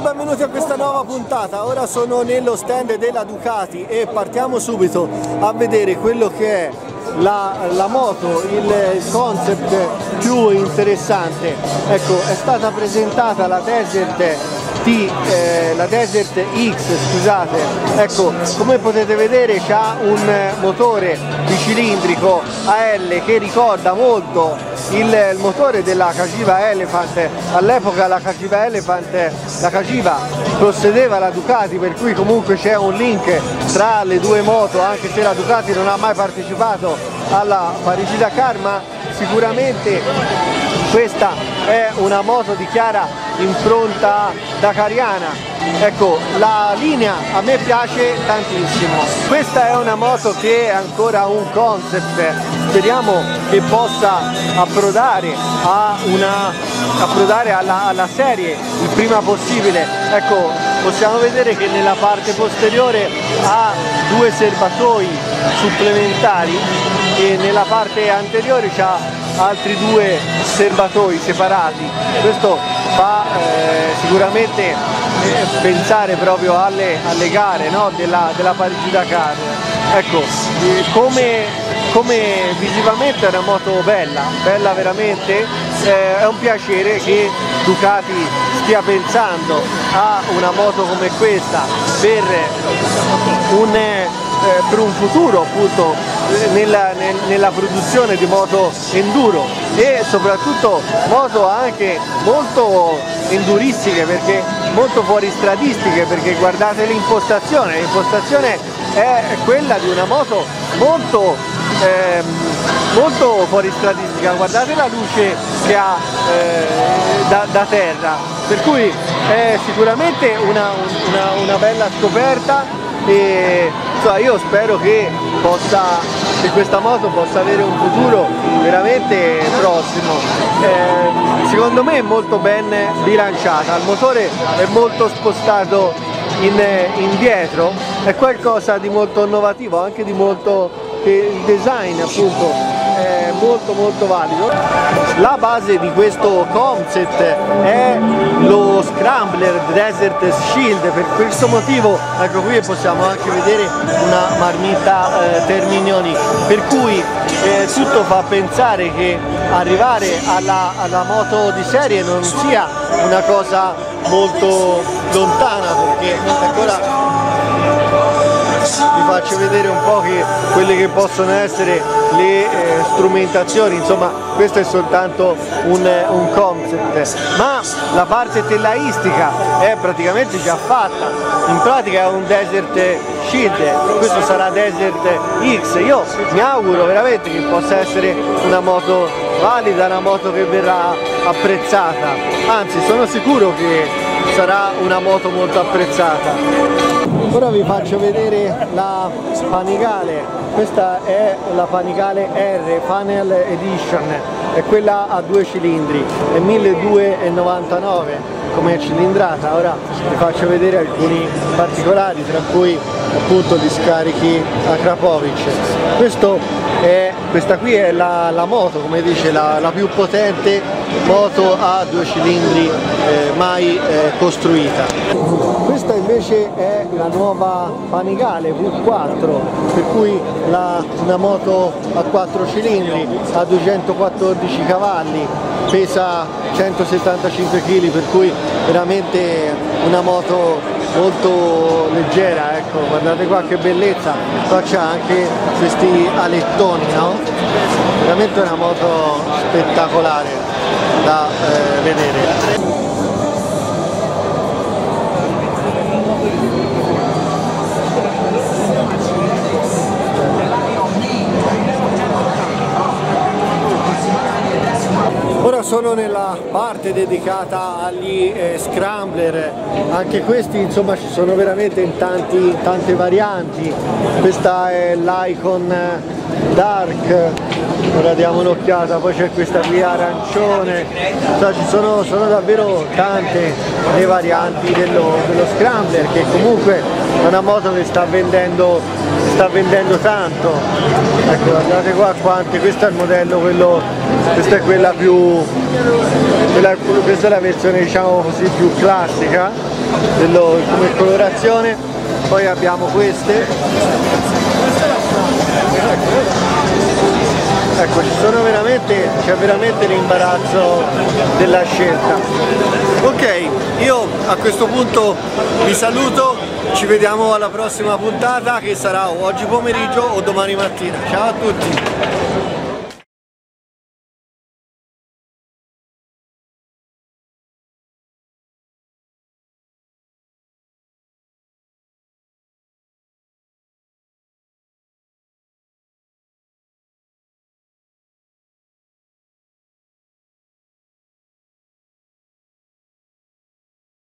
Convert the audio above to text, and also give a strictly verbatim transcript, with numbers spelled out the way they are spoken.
benvenuti a questa nuova puntata. Ora sono nello stand della Ducati e partiamo subito a vedere quello che è la, la moto, il concept più interessante. Ecco, è stata presentata la Desert T, eh, la Desert X, scusate. Ecco, come potete vedere c'ha un motore bicilindrico A L che ricorda molto il, il motore della Cagiva Elephant. All'epoca la Cagiva Elephant, la Cagiva possedeva la Ducati, per cui comunque c'è un link tra le due moto, anche se la Ducati non ha mai partecipato alla Parigi-Dakar, ma sicuramente questa è una moto di chiara impronta dakariana. Ecco, la linea a me piace tantissimo. Questa è una moto che è ancora un concept, speriamo che possa approdare, a una, approdare alla, alla serie il prima possibile. Ecco, possiamo vedere che nella parte posteriore ha due serbatoi supplementari e nella parte anteriore c'ha altri due serbatoi separati. Questo fa eh, sicuramente eh, pensare proprio alle, alle gare, no? della, della Parigi-Dakar. Ecco, eh, come, come visivamente è una moto bella, bella veramente, eh, è un piacere che Ducati stia pensando a una moto come questa per un, eh, per un futuro appunto nella, nel, nella produzione di moto enduro e soprattutto moto anche molto enduristiche, perché molto fuoristradistiche, perché guardate l'impostazione, l'impostazione è quella di una moto molto ehm, molto fuoristradistica, guardate la luce che ha eh, da, da terra, per cui è sicuramente una, una, una bella scoperta e insomma, io spero che, possa, che questa moto possa avere un futuro veramente prossimo. Eh, secondo me è molto ben bilanciata, il motore è molto spostato in, indietro, è qualcosa di molto innovativo, anche di molto, che il design appunto è molto molto valido. La base di questo concept è lo Scrambler Desert Shield, per questo motivo ecco qui possiamo anche vedere una marmitta eh, Terminioni, per cui eh, tutto fa pensare che arrivare alla, alla moto di serie non sia una cosa molto lontana, perché ancora vi faccio vedere un po' che quelle che possono essere le eh, strumentazioni, insomma questo è soltanto un, un concept, ma la parte tellaistica è praticamente già fatta, in pratica è un Desert Shield, questo sarà Desert X. Io mi auguro veramente che possa essere una moto valida, una moto che verrà apprezzata, anzi sono sicuro che sarà una moto molto apprezzata. Ora vi faccio vedere la Panigale, questa è la Panigale R Funnel Edition, è quella a due cilindri, è milleduecentonovantanove come cilindrata. Ora vi faccio vedere alcuni particolari, tra cui appunto gli scarichi a Krapovic. Questo è, questa qui è la, la moto, come dice, la, la più potente moto a due cilindri eh, mai eh, costruita. Questa invece è la nuova Panigale V quattro, per cui la, una moto a quattro cilindri a duecentoquattordici cavalli, pesa centosettantacinque chili, per cui veramente una moto molto leggera. Ecco, guardate qua che bellezza, qua c'è anche questi alettoni, no? Veramente una moto spettacolare da eh, vedere. Ora sono nella parte dedicata agli eh, Scrambler, anche questi insomma ci sono veramente in tanti, tante varianti. Questa è l'Icon Dark, ora diamo un'occhiata, poi c'è questa qui arancione, cioè, ci sono, sono davvero tante le varianti dello, dello Scrambler, che comunque è una moto che sta vendendo, sta vendendo tanto. Ecco, guardate qua quante, questo è il modello, quello, questa è quella più, quella, questa è la versione diciamo così più classica. dello, come colorazione. Poi abbiamo queste, ecco, ci sono veramente, c'è veramente l'imbarazzo della scelta. Ok, io a questo punto vi saluto, ci vediamo alla prossima puntata che sarà o oggi pomeriggio o domani mattina. Ciao a tutti!